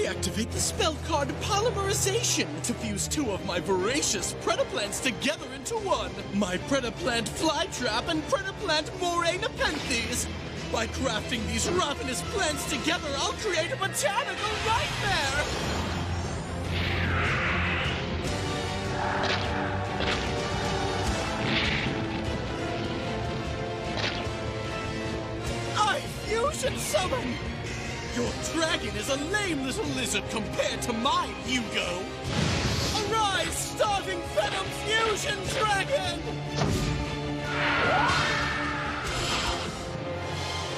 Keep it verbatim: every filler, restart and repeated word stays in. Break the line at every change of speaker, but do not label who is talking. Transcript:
I activate the spell card Polymerization to fuse two of my voracious Predaplants together into one. My Predaplant Flytrap and Predaplant Moraine Nepenthes. By crafting these ravenous plants together, I'll create a botanical nightmare! I fusion summon! Your dragon is a lame little lizard compared to my Hugo! Arise, starving Venom Fusion Dragon!